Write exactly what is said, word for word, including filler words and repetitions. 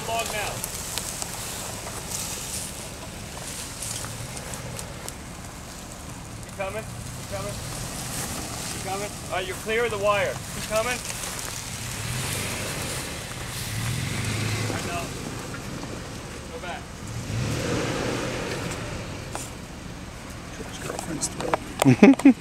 the log now. Keep coming. Keep coming. Keep coming. All right, you're clear of the wire. Keep coming. All right, now. Go back. His girlfriend's throat.